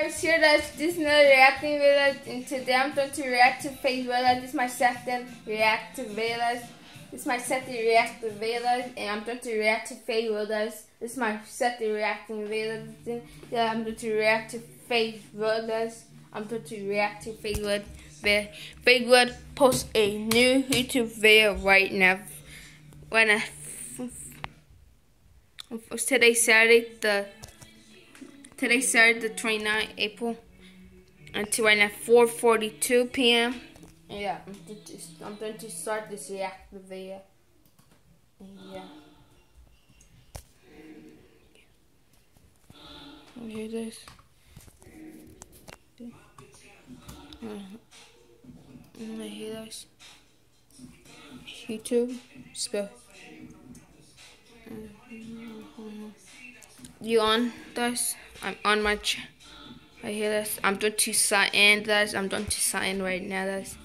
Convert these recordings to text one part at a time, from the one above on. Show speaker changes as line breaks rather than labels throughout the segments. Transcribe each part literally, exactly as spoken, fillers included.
subscribers, here that's this is another reacting video, and today I'm going to react to Faith Villa. This is my second react to Villas. This is my second react to Villas, and I'm going to react to Faith Villas. This is my second reacting video. Yeah, I'm going to react to Faith Villas. I'm going to react to Faith Villas. Faith Villas post a new YouTube video right now. When I today Saturday the Today Saturday the twenty-ninth of April until right now four forty-two p m Yeah, I'm going, to, I'm going to start this react video. Yeah. You hear this? You hear this? YouTube spell. You on this? I'm on my ch I hear this. I'm going to sign in this. I'm going to sign in right now this.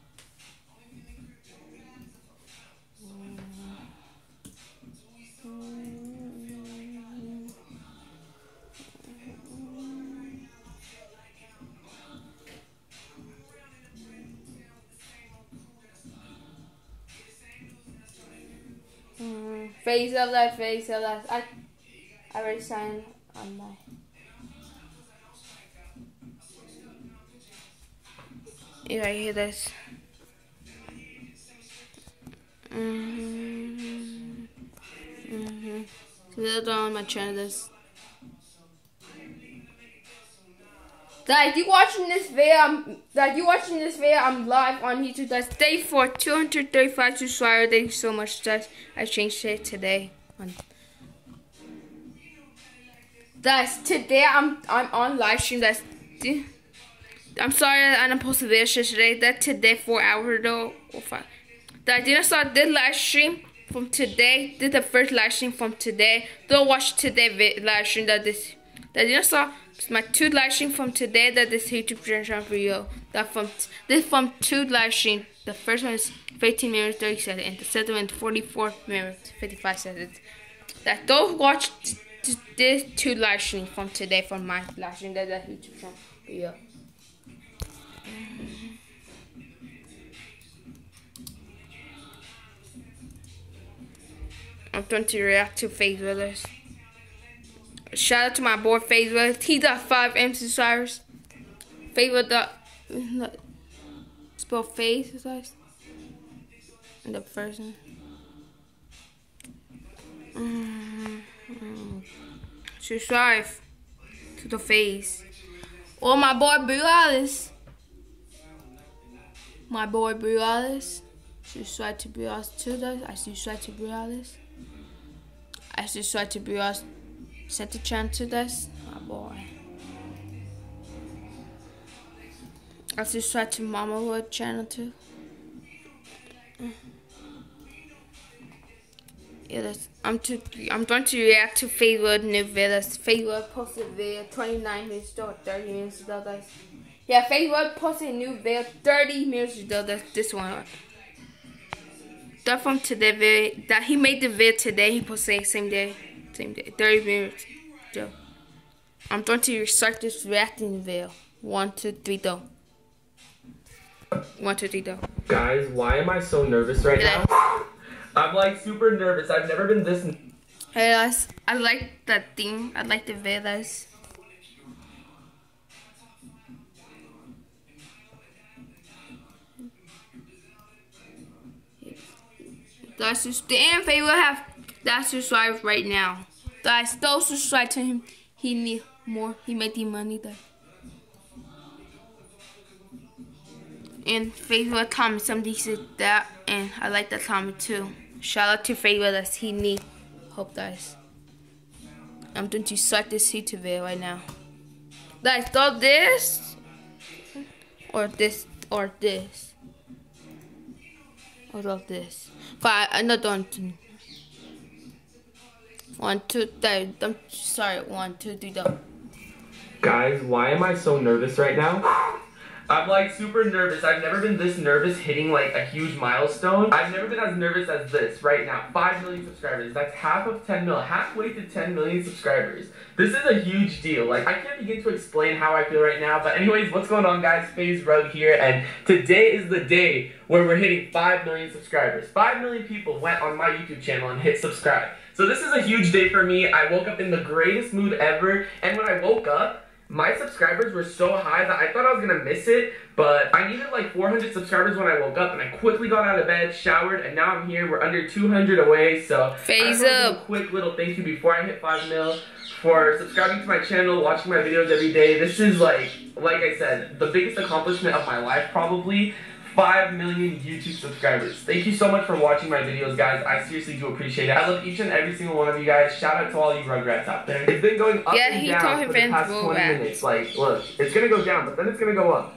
Mm, face of that, face of that. I I already signed on my. Yeah, I hear this. Mhm. Mhm. Click on my channel. This. Dad, you watching this video? I'm, Dad, you watching this video? I'm live on YouTube. That's day for two hundred thirty-five subscribers. Thank you so much, Dad. I changed it today. On Guys, today I'm I'm on live stream. That's I'm sorry I didn't post a video today. That today four hours ago. That I didn't start this live stream from today. This is the first live stream from today. Don't watch today live stream. That this that I didn't start my two live stream from today. That this YouTube channel for you. That from this from two live stream. The first one is fifteen minutes thirty seconds, and the second one is forty-four minutes fifty-five seconds. That don't watch. This two live stream from today from my live stream that that YouTube channel video. I'm going to react to Faith Villas. Shout out to my boy Faith Villas. He got five M subscribers. Faith Villas. Spell Faith guys. And the first one. Mm. Subscribe to the face. Oh, my boy Blue Alice. My boy Blue Alice. Subscribe to Blue Alice too. Though. I subscribe to Blue Alice. I subscribe to Blue Alice. Sent the channel to this. My boy. I subscribe to Mama Wood channel too. Yeah, that's, I'm to I'm going to react to Faith Villas new videos. Faith Villas posted a video twenty-nine minutes ago, thirty minutes ago, guys. Yeah, Faith Villas posted a new video thirty minutes ago. That's this one. That from today video. That he made the video today. He posted same day, same day, thirty minutes ago. I'm going to start this reacting video. One, two, three, go. One, two, three, go.
Guys, why am I so nervous right now? I'm like super nervous. I've never been this.
Hey guys, I like that theme. I like the videos. Guys, just damn Faith will have that subscribe right now. Guys, don't subscribe to him. He need more. He make the money there. And Faith will comment something said that, and I like that comment too. Shout out to Faith Will that he need hope, guys. I'm going to start this YouTube video right now. Guys, do this or this or this or do this. But I'm not done. One, two, three. I'm sorry. One, two, three, go.
Guys, why am I so nervous right now? I'm like super nervous. I've never been this nervous hitting like a huge milestone. I've never been as nervous as this right now. five million subscribers. That's half of ten mil. Halfway to ten million subscribers. This is a huge deal. Like, I can't begin to explain how I feel right now. But anyways, what's going on, guys? FaZe Rug here. And today is the day where we're hitting five million subscribers. five million people went on my YouTube channel and hit subscribe. So this is a huge day for me. I woke up in the greatest mood ever. And when I woke up, my subscribers were so high that I thought I was gonna miss it, but I needed like four hundred subscribers when I woke up, and I quickly got out of bed, showered, and now I'm here. We're under two hundred away, so
FaZe
I just
up.
a quick little thank you before I hit five mil for subscribing to my channel, watching my videos every day. This is like, like I said, the biggest accomplishment of my life probably. five million YouTube subscribers. Thank you so much for watching my videos, guys. I seriously do appreciate it. I love each and every single one of you guys. Shout out to all you Rugrats out there. It's been going up
yeah,
and
he
down
told
for the
him
past twenty minutes. Like, look, it's gonna go down, but then it's gonna go up.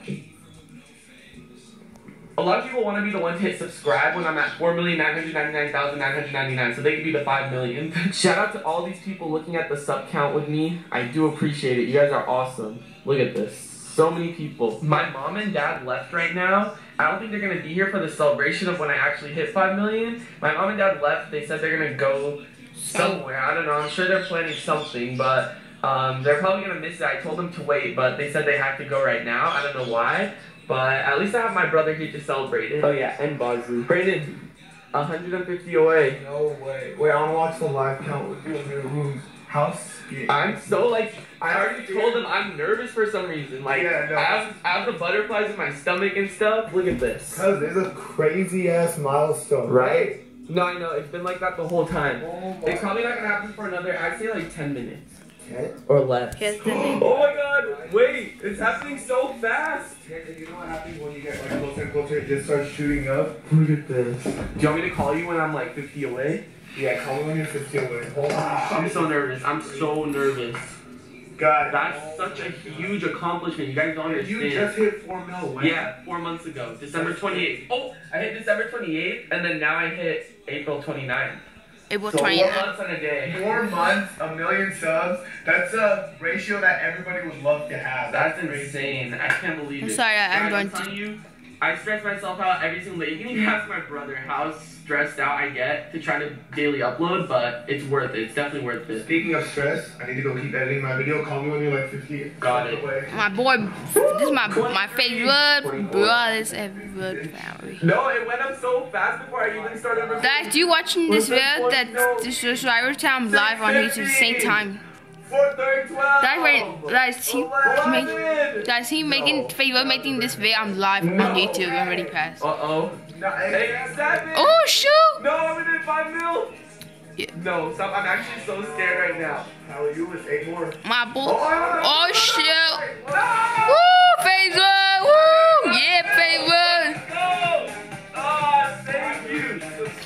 A lot of people want to be the one to hit subscribe when I'm at four million nine hundred ninety-nine thousand nine hundred ninety-nine, so they can be the five million. Shout out to all these people looking at the sub count with me. I do appreciate it. You guys are awesome. Look at this. So many people. My mom and dad left right now. I don't think they're going to be here for the celebration of when I actually hit five million. My mom and dad left. They said they're going to go somewhere. I don't know. I'm sure they're planning something, but um, they're probably going to miss it. I told them to wait, but they said they have to go right now. I don't know why, but at least I have my brother here to celebrate it. Oh, yeah, and Bozu. Brandon, one hundred fifty away.
No way. Wait, I want to watch the live count with you in your room. How scary.
I'm so like, I already told them I'm nervous for some reason. Like,
yeah, no.
I, have, I have the butterflies in my stomach and stuff. Look at this.
Cause there's a crazy ass milestone,
Right? No, I know. It's been like that the whole time.
Oh
It's probably not gonna happen for another, I'd say like ten minutes.
Okay.
Or less.
Here's the thing.
Oh my god, wait, it's happening so fast.
You know what happens when you get like closer and closer, it just starts shooting up?
Look at this. Do you want me to call you when I'm like fifty away?
Yeah, call me when you're fifty away. Holy
I'm
shit.
so nervous. I'm so nervous.
God.
That's such a huge accomplishment. You guys don't understand.
You just hit four mil. When?
Yeah, four months ago, December twenty-eighth. Oh, I hit December twenty-eighth, and then now I hit April twenty-ninth.
April
So four
twenty-ninth.
months and a day.
Four months, a million subs. That's a ratio that everybody would love to have.
That's insane. I can't believe
I'm
it.
sorry, I- I'm
Guys,
going
I'm
to-
telling you, I stress myself out every single day. You can even ask my brother how stressed out I get to try to daily upload, but it's worth it. It's definitely worth it.
Speaking of stress, I need to go keep editing my video. Call me when you're like fifty.
Got it.
Away.
My boy, this is my my favorite brothers every family.
No, it went up so fast before I even started recording.
Guys, you watching this video that the subscriber time live on YouTube at the same time?
four, thirty, twelve.
Guys, wait, guys, he make, guys, he making favor making this video. I'm live on YouTube already passed.
Uh-oh.
No,
Hey, seven.
Oh shoot!
No, I'm gonna hit five mil.
Yeah.
No, stop. I'm actually so scared right now.
how are you with eight more?
My boy. Oh shoot!
No!
Woo, favor! Woo! Yeah, favor!
Go! Ah, thank you.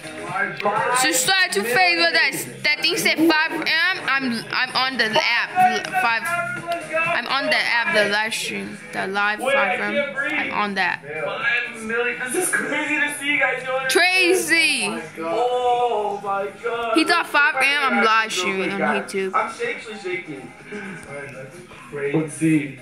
Subscribe to favor. That that thing said five M. I'm I'm on the app. Five. I'm on the app. The live stream. The live five M. I'm on that.
Five million. This is crazy to see, guys. You understand?
Crazy.
Oh my god.
He thought five A M I'm live streaming on YouTube.
I'm actually shaking.
That's crazy.
Let's see.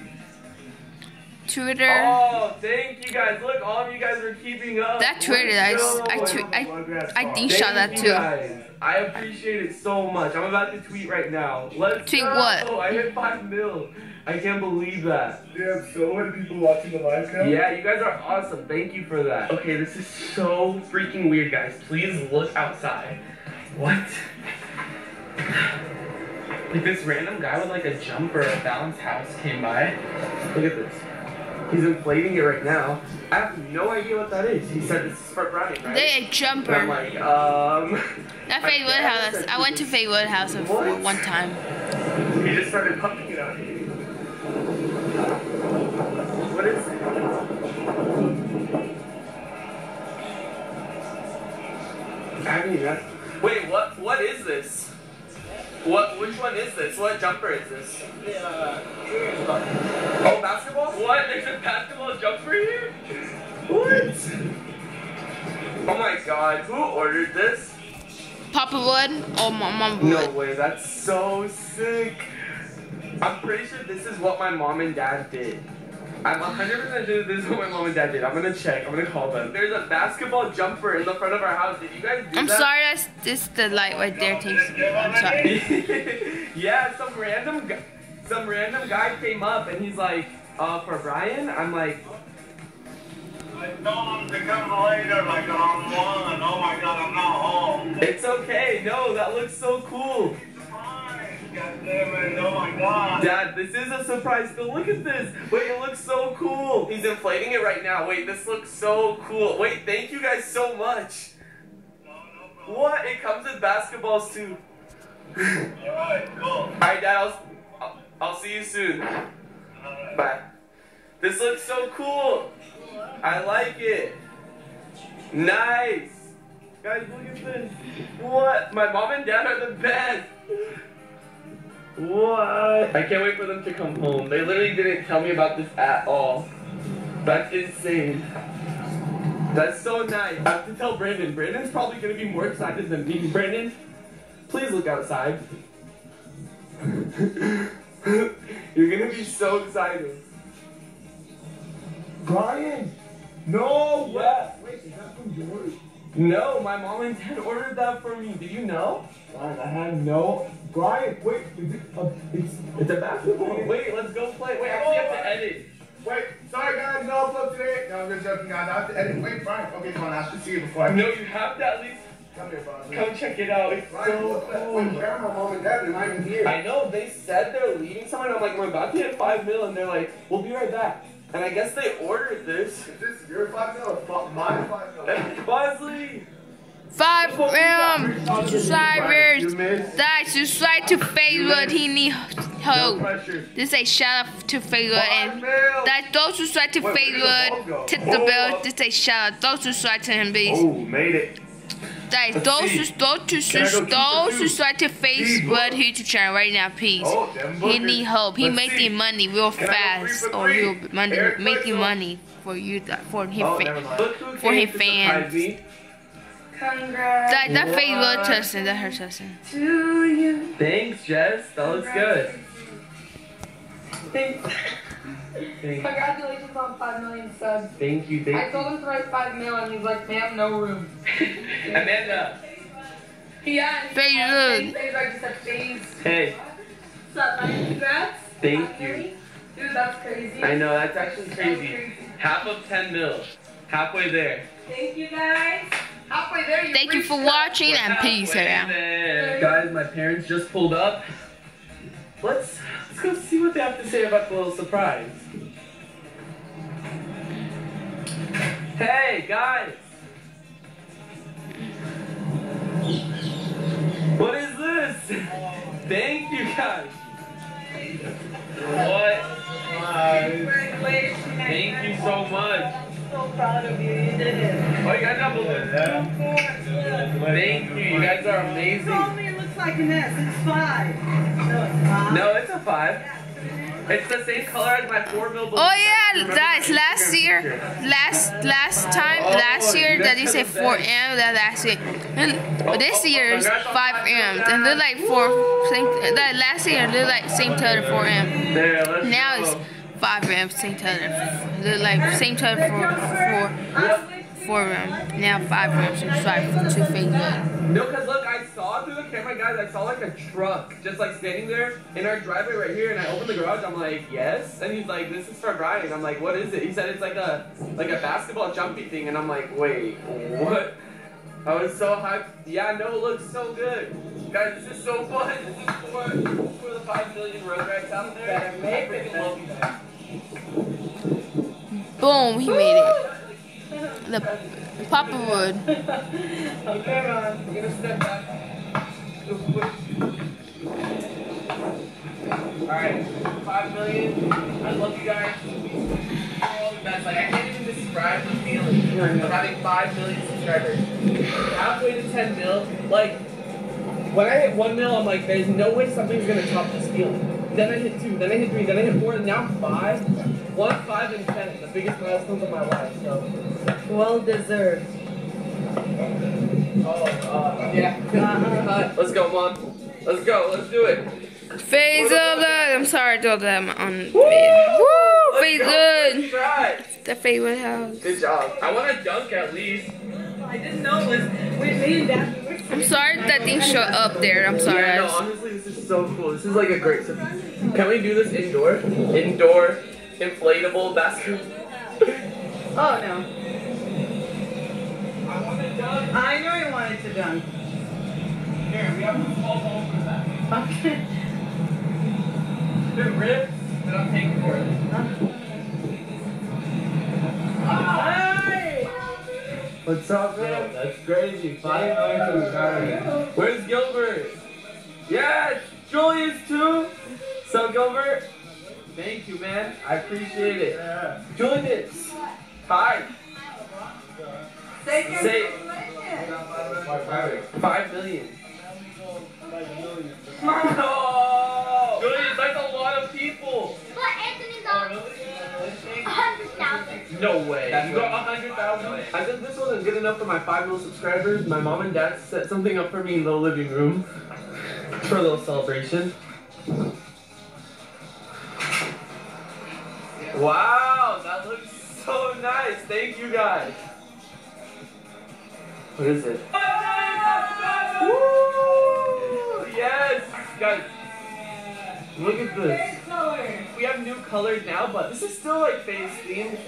Twitter.
Oh, thank you guys. Look, all of you guys are keeping up.
That Twitter, I, I, tweet, I, I think shot that
Thank you
too.
guys. I appreciate it so much. I'm about to tweet right now. Let's
Tweet
go.
what?
I hit five mil. I can't believe that.
Yeah, so many people watching the live count.
Yeah, you guys are awesome. Thank you for that. Okay, this is so freaking weird, guys. Please look outside. What? Like this random guy with like a jumper at Balance House came by. Look at this. He's inflating it right now. I have no idea what that is. He said this is for Brian, right?
They a
And I'm
jumper.
like, um...
That Fayewood house. I went to Fayewood house for one time.
He just started pumping it out here. What is it? I mean, that's... Wait, what? What is this? What? Which one is this? What jumper is this?
Yeah.
Oh, basketball? What? There's a basketball jumper here? What? Oh my god, who ordered this?
Papa Wood or Mama Wood?
No way, that's so sick. I'm pretty sure this is what my mom and dad did. I'm one hundred percent sure this is what my mom and dad did. I'm gonna check. I'm gonna call them. There's a basketball jumper in the front of our house. Did you guys do
I'm
that?
sorry, that's this the light right there takes. I'm sorry.
Yeah, some random guy, some random guy came up and he's like, uh, for Brian? I'm like,
I told him to come later, like around one. Oh my God, I'm not home.
it's okay. No, that looks so cool.
God damn it, oh my God.
Dad, this is a surprise. Go look at this. Wait, it looks so cool. He's inflating it right now. Wait, this looks so cool. Wait, thank you guys so much.
No, no problem.
What? It comes with basketballs too.
Alright, cool.
Alright, Dad, I'll, I'll, I'll see you soon.
Alright.
Bye. This looks so cool. I like it. Nice. Guys, look at this. What? My mom and dad are the best. What? I can't wait for them to come home. They literally didn't tell me about this at all. That's insane. That's so nice. I have to tell Brandon. Brandon's probably going to be more excited than me. Brandon, please look outside. You're going to be so excited. Brian! No!
Yeah. Wait, is that from yours?
No, my mom and dad ordered that for me. Did you know?
Brian, I had no. Brian, wait, is it, uh, it's,
It's a basketball. Wait, let's go play. Wait, I actually have to edit.
wait, sorry guys, no upload today. No, I'm just joking, guys. I have to edit. Wait, Brian, okay, come on, I should see it before I.
No, you have to at least
Come here, Brian.
come check it out. It's
Brian,
so
look,
cool.
wait, where are my mom and dad? They're not even here.
I know, they said they're leaving somewhere, and I'm like, we're about to hit five mil, and they're like, we'll be right back. And I guess they ordered this.
Is this your five mil or fi- my five mil?
Bosley!
Five um subscribers.
You missed.
Guys, subscribe to Facebook. He need
No
help.
pressure.
This is shout out to Facebook
Five
and
mil.
guys, don't subscribe to
Wait, where did the ball go?
Facebook. Hit the bell. This is shout out. Don't subscribe to him, please.
Oh, made it.
Guys,
Let's
don't
see.
sus- don't to
Can I go
sus-
two
don't
for two?
subscribe to Facebook YouTube channel right now, please.
Oh, them
He
bookers.
need help. He
Let's
making
see.
money real
Can I go three
fast,
for
or
three?
real money,
Eric
making
Bledsoe.
money for you, for his
Oh,
fa-
never mind.
Look who
For
came
his
to surprise
fans.
me.
Congrats
That that
What?
Facebook Justin, that her Justin.
to you.
Thanks, Jess. That looks good.
Thanks.
Thank,
Congratulations on five million subs.
thank you,
I
thank you.
told him to write five mil and he's like, ma'am, no room.
Amanda.
Yeah. and-
Very
and
good.
Phase, I just said phase.
Hey,
What's up, man? Congrats.
Thank
Five
you.
million? Dude, that's crazy.
I know, that's actually
That's
crazy.
crazy.
Half of ten mil. Halfway there.
Thank you guys. Halfway there, you
Thank you for
reached that.
watching and peace
Halfway
out.
there. Guys, my parents just pulled up. Let's, let's go see what they have to say about the little surprise. Hey, guys. What is this? Thank you, guys. What?
Congratulations.
Thank you so much.
So proud of you. You did it.
Oh, you guys have balloons too? Thank you. You guys are amazing.
me it looks like an S. It's five. No, it's five.
No, it's a five. It's the same color as my four mil balloon.
Oh yeah,
Remember
guys,
my
last
Instagram
year,
picture?
last last time,
Oh,
last year
you
that
guys
you say
have the
four
best.
M, that last year, and
Oh,
this
oh,
year is
congrats on
five
five
M,
million.
and look like four, same, that last year look like same color four M.
There, let's
Now
go.
it's five M, same color, look like same color for four, four M. Now five M, subscribe to Facebook.
No, cause look, I saw through the camera, guys. I saw like a truck just like standing there in our driveway right here, and I opened the garage. I'm like, yes, and he's like, this is for Brian. I'm like, what is it? He said it's like a like a basketball jumpy thing, and I'm like, wait, what? I was so hyped. Yeah, no, it looks so good, guys. This is so fun. This is for for the five million Rugrats out there. I freaking love you guys.
Boom, he made it. The Papa would.
Okay, Ron.
I'm gonna step back. Real quick. Alright, five million. I love you guys. You're all the best. Like, I can't even describe the feeling of having five million subscribers. Halfway to ten mil. Like, when I hit one mil, I'm like, there's no way something's gonna top this feeling. Then I hit two, then I hit three, then I hit four, and now I'm five. One, five, and ten. The biggest milestones of my life. So,
Well deserved.
oh, uh, yeah. Uh, let's go, Mom. Let's go. Let's do it.
Face of the, I'm sorry, I told them on video. Woo, face good. favorite house.
Good job. I want to dunk at least.
I didn't know it was with me and Dad. We were
I'm sorry that didn't show up there. I'm sorry.
Yeah, no, honestly, this is so cool. This is like a great. Can we do this indoor? Indoor inflatable basketball.
Oh no. I know he wanted to dunk.
Here, we have a small ball for that.
Okay.
The ribs that I'm taking for it.
Hey!
What's up, man? That's crazy. Five million subscribers. Where's Gilbert? Yes, Julius too. So Gilbert, thank you, man. I appreciate it. Yeah. Julius, hi.
Say,
Say five million. No, Julius, that's a lot of people.
But Anthony's on a hundred thousand.
No way. You got a hundred thousand? I said this wasn't good enough for my five million subscribers. My mom and dad set something up for me in the living room for a little celebration. Wow, that looks so nice. Thank you guys. What is it? Woo! Yes, guys. Look at this. We have new colors now, but this is still like face themed.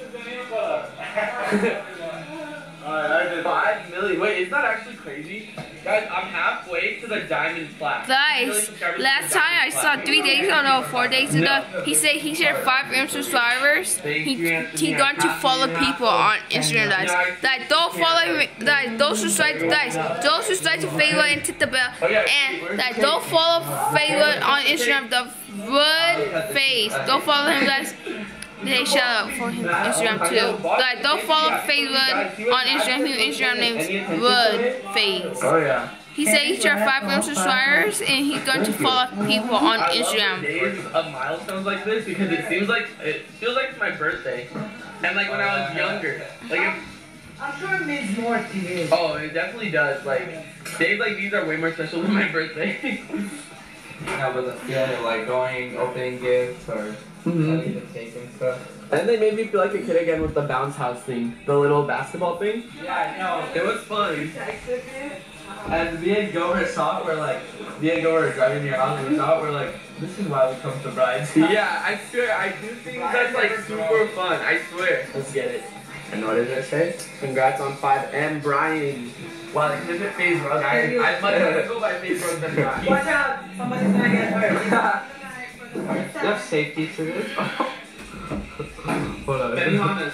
Five million. Wait, isn't that actually crazy? Guys, I'm halfway to the diamond plaque.
Guys, last time I saw three days ago, no, four days ago, he said he shared five million subscribers. He he going to follow people on Instagram, guys. That don't follow me, that don't subscribe, guys. Don't subscribe to Facebook and hit the bell, and that don't follow Facebook on Instagram. The Wood Face, don't follow him, guys. They shout out for him Instagram too. Guys, don't follow Facebook on Instagram. His Instagram name is Wood Face.
Oh yeah.
He said he shared five million subscribers and he's going to follow people on
I
Instagram.
love days of milestones like this because it seems like it feels like it's my birthday, and like when I was younger, like. If,
I'm sure it means more to you.
oh, it definitely does. Like days like these are way more special than my birthday.
Yeah, but the feeling of like going, opening gifts, or
Mhm.
cutting the cake and stuff.
And they made me feel like a kid again with the bounce house thing, the little basketball thing.
Yeah, I know.
It was fun.
And me and Gilbert saw it, we're like, me and Gilbert were driving to your house, and we saw it, we're like, this is why we come to Bride's.
Yeah, I swear, I do things that's like super fun. I swear. Let's get it. And what did it say? Congrats on five M Brian. Wow, like this is FaZe Rug. I I might have to go by FaZe Rug than Brian.
Watch out, somebody's gonna get hurt.
You have safety to this? Hold on.
Benny Hannes.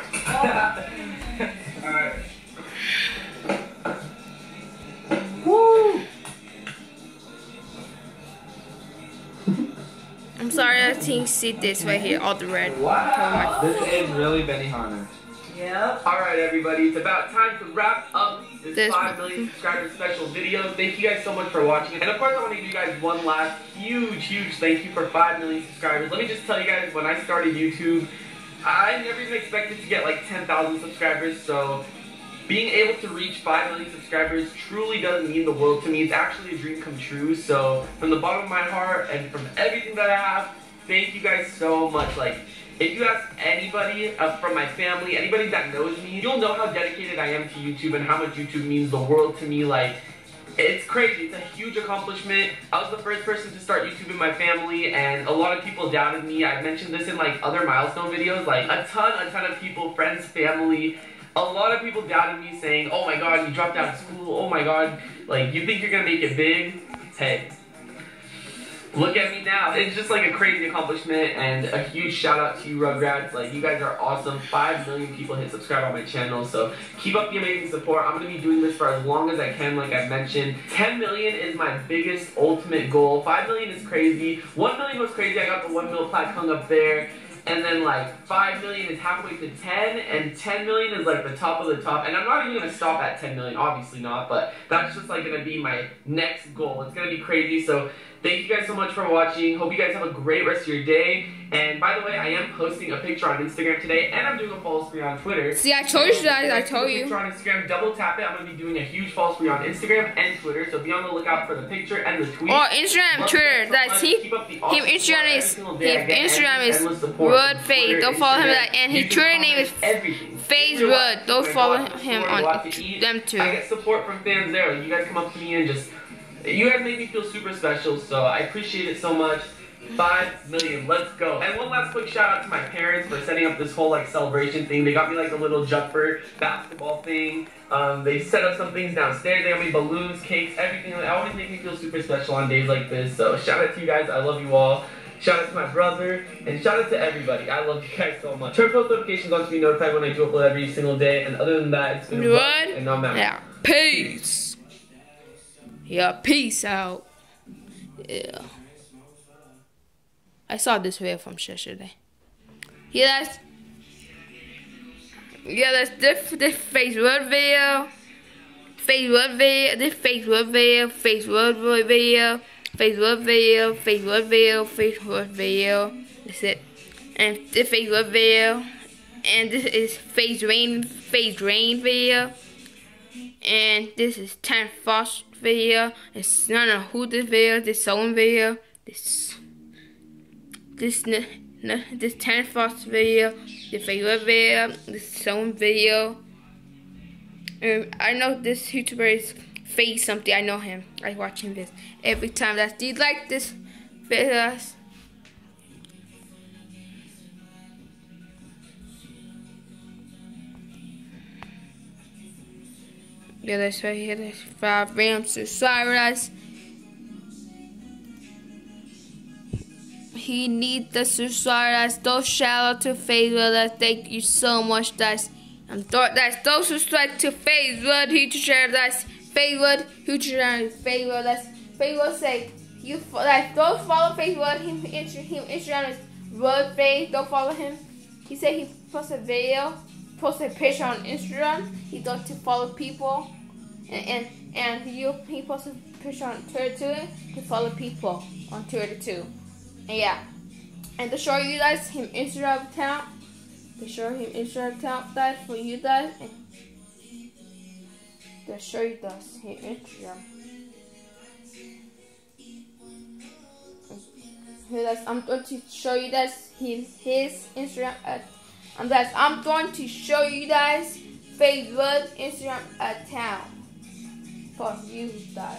Alright.
Woo! I'm sorry I didn't see this right here, all the red.
Wow. This is really Benihana.
Yep.
Alright everybody, it's about time to wrap up this
This
five million subscriber special video. Thank you guys so much for watching. And of course I want to give you guys one last huge, huge thank you for five million subscribers. Let me just tell you guys, when I started YouTube, I never even expected to get like ten thousand subscribers. So being able to reach five million subscribers truly does mean the world to me. It's actually a dream come true. So from the bottom of my heart and from everything that I have, thank you guys so much. Like, if you ask anybody uh, from my family, anybody that knows me, you'll know how dedicated I am to YouTube and how much YouTube means the world to me. Like, it's crazy. It's a huge accomplishment. I was the first person to start YouTube in my family, and a lot of people doubted me. I mentioned this in like other milestone videos. Like, a ton, a ton of people, friends, family, a lot of people doubted me, saying, oh my god, you dropped out of school. Oh my god, like, you think you're gonna make it big? Hey. Look at me now. It's just like a crazy accomplishment, and a huge shout out to you, Rugrats. Like, you guys are awesome. Five million people hit subscribe on my channel, so keep up the amazing support. I'm gonna be doing this for as long as I can, like I mentioned. ten million is my biggest ultimate goal. Five million is crazy. One million was crazy. I got the one mil plaque hung up there. And then like five million is halfway to ten, and ten million is like the top of the top. And I'm not even gonna stop at ten million, obviously not, but that's just like gonna be my next goal. It's gonna be crazy. So Thank you guys so much for watching. Hope you guys have a great rest of your day. And by the way, I am posting a picture on Instagram today, and I'm doing a follow spree on Twitter.
See, I told you guys. I told you.
Picture on Instagram, double tap it. I'm gonna be doing a huge follow spree on Instagram and Twitter, so be on the lookout for the picture and the tweet.
Oh, Instagram,
Love
Twitter.
so
That's he. Him
awesome
Instagram is.
him
Instagram is Wood Faith. Don't follow him that, and his Twitter name is Faith Wood. Don't follow him on them too.
I get support from fans there. Like, you guys come up to me and just, you guys make me feel super special. So I appreciate it so much. Five million, let's go. And one last quick shout out to my parents for setting up this whole like celebration thing. They got me like a little jumper basketball thing. Um, they set up some things downstairs. They got me balloons, cakes, everything. They always make me feel super special on days like this. So shout out to you guys. I love you all. Shout out to my brother, and shout out to everybody. I love you guys so much. Turn post notifications on to be notified when I do upload every single day. And other than that, it's been a
Good.
and I'm out.
Yeah. Peace. Yeah. Peace out. Yeah. I saw this video from yesterday. Yeah, that's yeah, that's this this Facebook video, Facebook video, this Facebook video, Facebook video, Facebook video, Facebook video, Facebook video. That's it. And this Facebook video, and this is Face Rain, Face Rain video, and this is Tan Fox video. It's none of who this video, this sewing video, this. This this Tan Fox video, the favorite video, this sewing video. And I know this YouTuber is Face something. I know him. I watch him this every time. That's do you like this video? Yeah, that's right here. That's five Rams to Cyrus. He needs the subscribers. Those shout out to Facebook. Thank you so much. That's I'm th that's those subscribe to Facebook. Who to share that's Facebook. Who to share Facebook. That's Facebook say you like don't follow Facebook. Him him Instagram is Wood Faith. Don't follow him. He said he posted a video, posted a picture on Instagram. He does to follow people, and and and you he posted a picture on Twitter too. He follow people on Twitter too. And yeah, and to show you guys him Instagram account, to show him Instagram account that for you guys, and to show you guys him Instagram. Here guys, I'm going to show you guys his his Instagram. Uh, and guys, I'm going to show you guys Facebook Instagram account for you guys.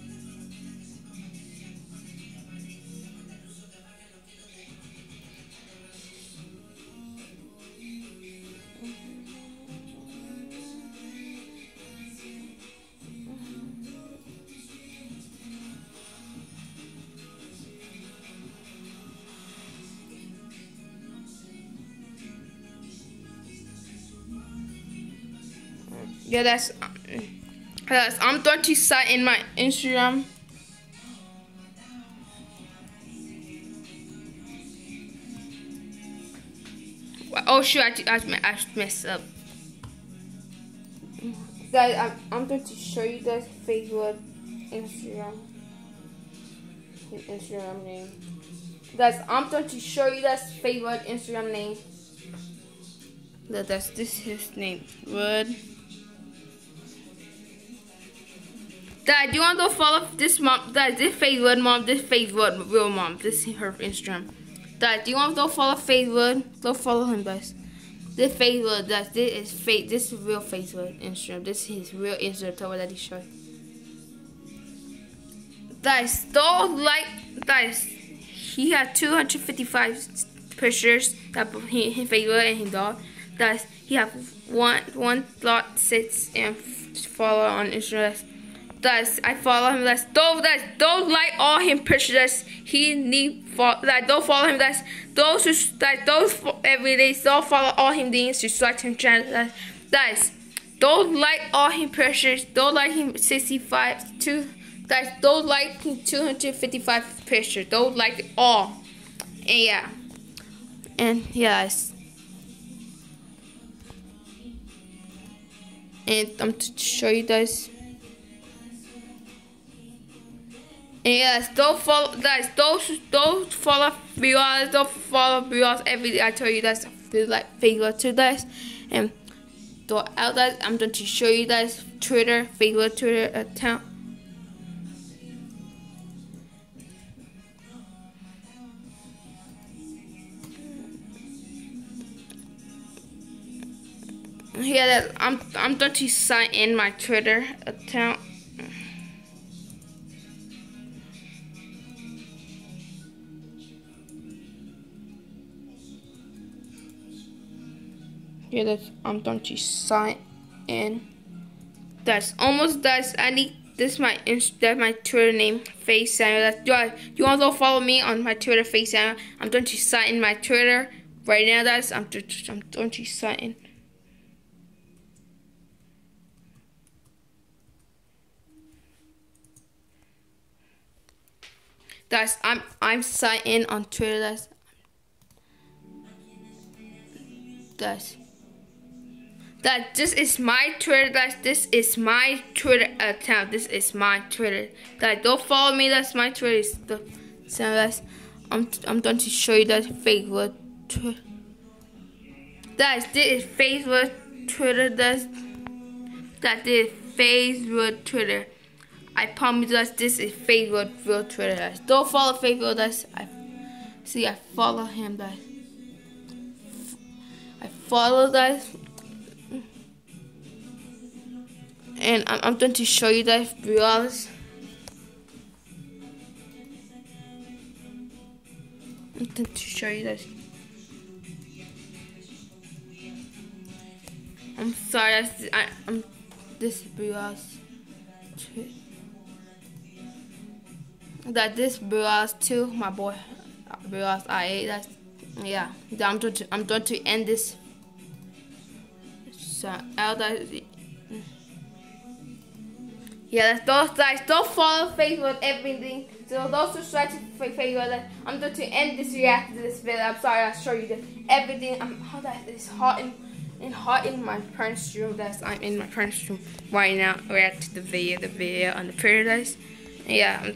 Yeah, that's that's I'm going to set in my Instagram. Oh shoot, I, I, I messed up. Guys, I'm, I'm going to show you guys Facebook, Instagram, Instagram name. Guys, I'm going to show you guys Facebook, Instagram name. That that's this his name, Wood. Dad, do you want to follow this mom? Dad, this Facebook mom, this Facebook real mom, this is her Instagram. Dad, do you want to follow Facebook? Go follow him, guys. This Facebook, that this is fake. This is real Facebook Instagram. This is his real Instagram. Tell me that he showed. Guys, don't like guys. He had two hundred fifty-five pictures that he his Facebook and his dog. Guys, he have one one dot six and follow on Instagram. Guys, I follow him. Guys, don't guys don't like all him pictures. Guys, he need follow. Like don't follow him. Guys, those who like those every day don't follow all him things. Subscribe to him channel. Guys, don't like all him pictures. Don't like him sixty-five two. Guys, don't like him two hundred fifty-five pictures. Don't like it all. And yeah, and yeah, guys. And I'm to show you guys. And yes, don't follow guys, don't don't follow viewers, don't follow viewers every day. I tell you guys, feel like favorite to guys. And don't out guys, I'm going to show you guys Twitter, favorite Twitter account. Yeah, that I'm I'm going to sign in my Twitter account. Yeah, that's I'm going to sign in. That's almost that's I need this is my that's my Twitter name, Face Samuel. That's you, you want to follow me on my Twitter, Face Samuel. I'm going to sign in my Twitter right now. That's I'm I'm going to sign in. Guys, I'm I'm signed in on Twitter. Guys, guys, that this is my Twitter. Guys, this is my Twitter account. This is my Twitter. Guys, don't follow me. That's my Twitter. So, guys, I'm I'm going to show you that favorite Twitter. Guys, this is favorite Twitter. That's that is favorite Twitter. I promise you guys, this is favorite real Twitter, guys. Don't follow favorite, guys. I see, I follow him, guys. I follow, guys. And I'm, I'm going to show you guys, viewers. I'm going to show you guys. I'm sorry, guys. I, I'm this viewers. That this Bruce too, my boy Bruce I ate. That's yeah. I'm going to I'm going to end this. So out that yeah. That's those guys. Don't follow Facebook everything. So those subscribe to Facebook. I'm going to end this reaction to this video. I'm sorry. I'll show you the everything. I'm how that is hot and and hot in my parents' room. That's I'm in my parents' room right now. React to the video, the video on the paradise. Yeah, I'm,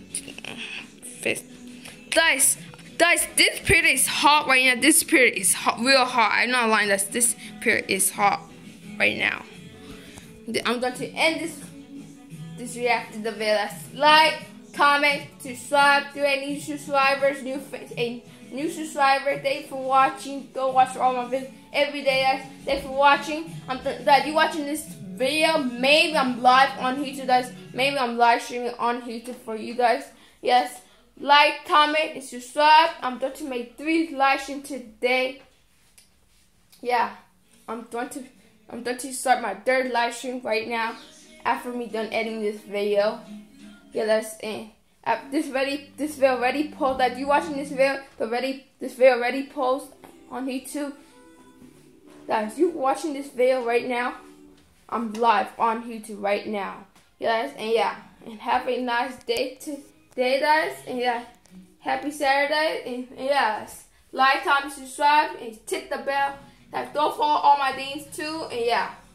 guys, guys, this period is hot right now. This period is hot, real hot. I'm not lying. That this period is hot right now. I'm going to end this this react to the video. Like, comment, subscribe to any new subscribers, new a new subscriber. Thank you for watching. Go watch all my videos every day, guys. Thank you for watching. I'm th that you watching this video. Maybe I'm live on YouTube, guys. Maybe I'm live streaming on YouTube for you guys. Yes, like, comment, and subscribe. I'm going to make three live streams today. Yeah, I'm going to I'm going to start my third live stream right now after me done editing this video. Yeah, that's it. Uh, this ready this video already posted. That you watching this video, the ready this video already posted on YouTube. Guys, you watching this video right now. I'm live on YouTube right now. Yes, and yeah, and have a nice day today, guys. And yeah, happy Saturday. And, and yes, like, comment, subscribe, and hit the bell. Like, don't follow all my things too. And yeah.